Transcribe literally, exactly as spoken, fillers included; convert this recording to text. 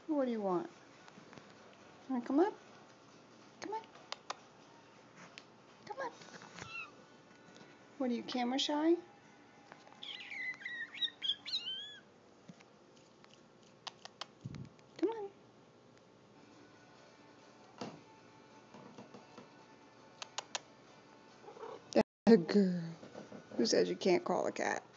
What do you want? Want to come up? Come on. Come on. What are you, camera shy? Come on. Good girl. Who says you can't call a cat?